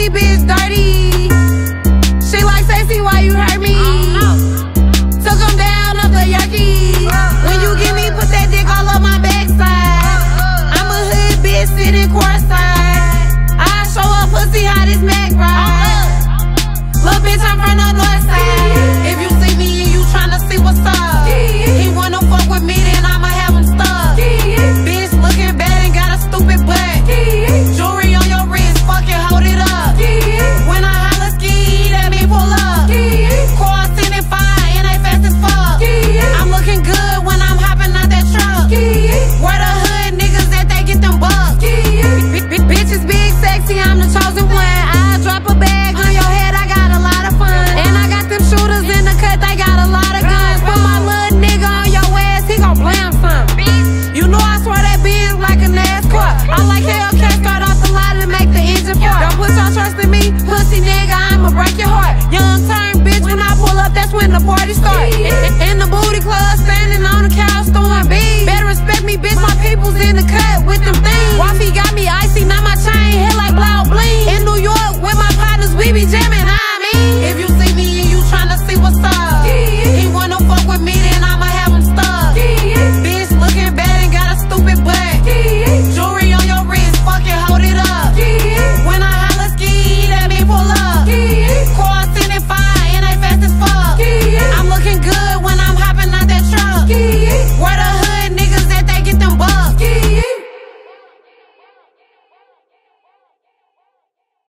pussy bitch dirty. She like Sexxy, why you hurt me? Took him down up the Yerky. When you give me, put that dick all up my backside. I'm a hood bitch sitting courtside. I show up pussy how this Mac ride. Little bitch,